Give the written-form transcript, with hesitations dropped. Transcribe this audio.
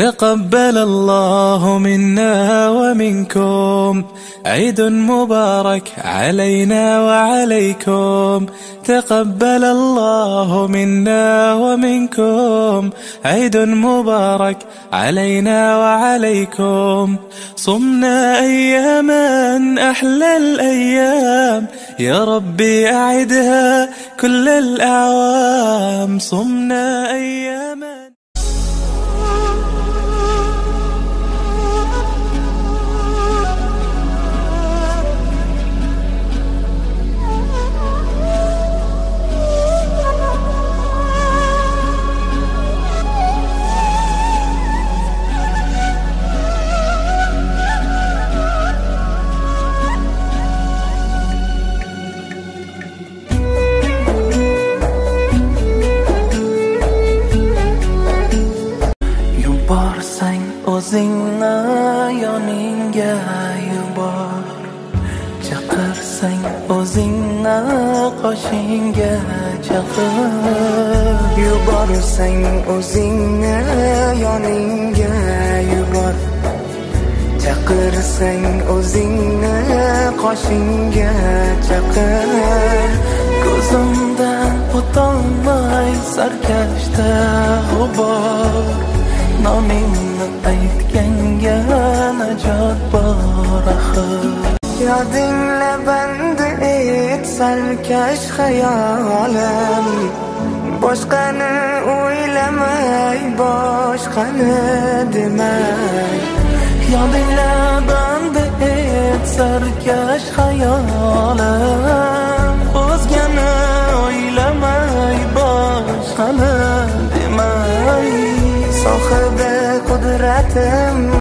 تقبل الله منا ومنكم، عيد مبارك علينا وعليكم. تقبل الله منا ومنكم، عيد مبارك علينا وعليكم. صمنا أياما أحلى الأيام، يا ربي أعدها كل الأعوام. صمنا أياما Yuborsang o'zingni yoningga yubor, chaqirsang o'zingni qoshingga chaqir. Yuborsang o'zingni yoningga yubor, chaqirsang o'zingni qoshingga chaqir. Ko'zimdan o'tolmay sarkashda g'ubor, nomingni aytganga najot bor axir. Yodingla bandi et sarkash xayolim, boshqani o'ylamay boshqani demay. Yodingla bandi et sarkash xayolim, o'zgani o'ylamay boshqani demay. Sohibi qudratim